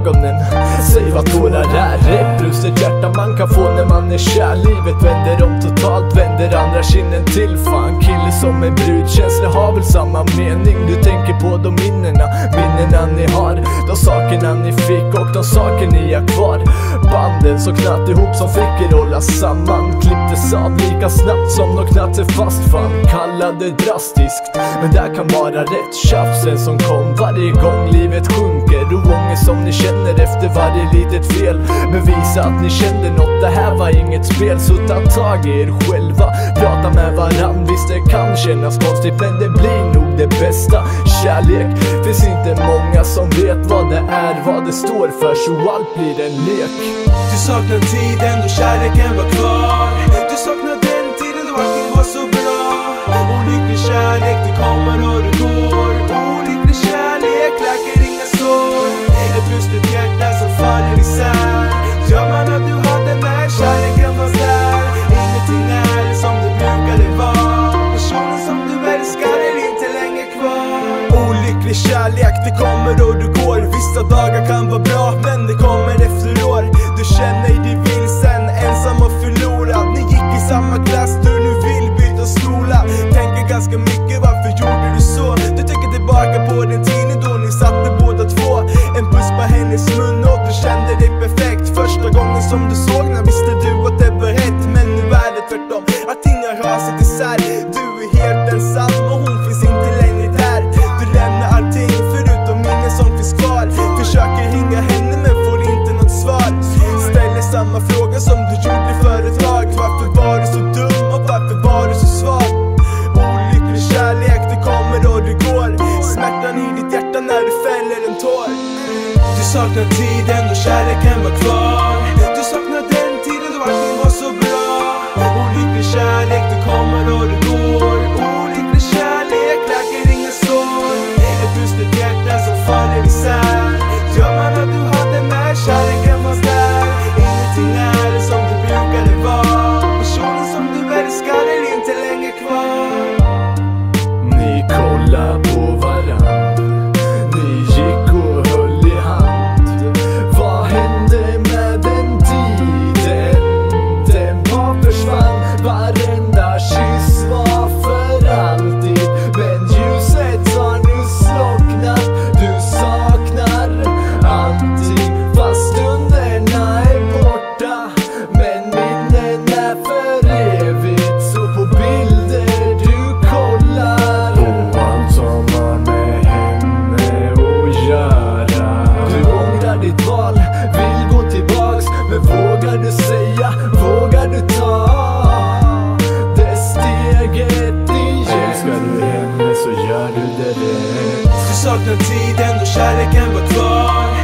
ögonen. Säg vad tårar är, ett brustet hjärta man kan få när man är kär. Livet vänder om totalt, vänder andra kinden till. Fan, kille som en brud, känslor har väl samma mening. Du tänker på de minnena ni har, de sakerna ni fick och de saker ni har kvar. Banden så knatt ihop som fick rollas samman, klipptes av lika snabbt som de knatt sig fast. Fan, kallade drastiskt, men där kan vara rätt. Tjafsen som kom varje gång livet sjunker, och ångest som ni känner efter varje litet fel. Bevisa att ni kände något, det här var inget spel. Så ta tag i er själva, prata med varann. Visst det kan kännas konstigt, men det blir nog det bästa. Kärlek, finns inte många som vet vad det är, vad det står för, så allt blir en lek. Du saknar tiden då kärleken var kvar. Du saknar den tiden då allting var så bra. Olycklig kärlek, det kommer och det går. Olycklig kärlek läker inga sår. Ett brustet hjärta som faller isär. Drömmarna du hade när kärleken var där. Ingenting är som det brukade vara. Personen som du älskar är inte längre kvar. Olycklig kärlek, det kommer och det går. Vissa dagar kan vara bra, men det kommer efter år. Du känner dig vilsen, ensam och förlorad. Ni gick i samma klass, du nu vill byta skola. Tänker ganska mycket, varför gjorde du så? Du tänker tillbaka på den tiden då ni satte båda två. En puss på hennes mun och du kände dig perfekt. Första gången som du såg när visste du att det var rätt. Men nu är det tvärtom, allting har rasat isär. Du är helt ensam och hon finns inte längre där. Du lämnar allting förutom minnen som finns kvar. Försöker ringa henne men får inte något svar. Ställer samma fråga som du gjorde för ett tag. Varför var du så dum och varför var du så svag? Olycklig kärlek, det kommer och det går. Smärtan i ditt hjärta när du fäller en tår. Du saknar tiden då kärleken var kvar. Du saknar den tiden då allting var så bra. Olycklig kärlek, det kommer och det går. Olycklig kärlek läker inga sår. Ett brustet hjärta som faller isär. Drömmarna du hade när kärleken var där. Ingenting är som det brukade vara. Personen som du älskar är inte längre kvar. Ni kollar på varann, ni gick och höll i hand. Vad hände med den tiden? Den bara försvann, varenda kyss var för alltid. Men ljuset har nu slocknat, du saknar allting. Fast stunderna är borta, men minnen är för evigt. Så på bilder du kollar på allt som har med henne att göra. Du ångrar ditt val, vill gå tillbaks. Men vågar du säga, vågar du ta det steget igen? Ska du henne så gör du det rätt. Du saknar tiden då kärleken var kvar.